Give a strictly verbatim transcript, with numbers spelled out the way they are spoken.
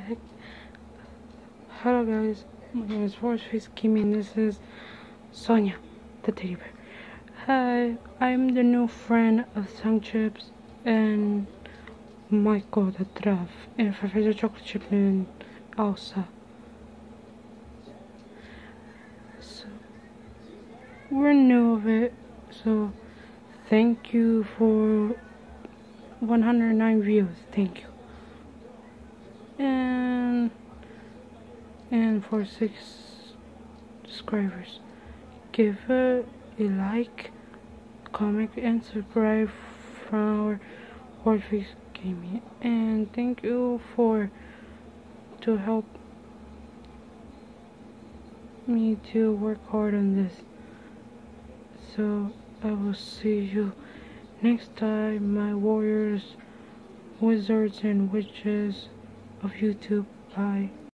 heck? Hello guys, my name is Forceface Kimi and this is Sonia, the teddy bear. Hi, I'm the new friend of Sangchips and Michael the Trav and Professor Chocolate Chip and Elsa. So, we're new of it, so thank you for one hundred nine views, thank you. And and for six subscribers, give it a like, comment, and subscribe from our Forceface Gaming. And thank you for to help me to work hard on this. So I will see you next time, my warriors, wizards, and witches of YouTube. Bye.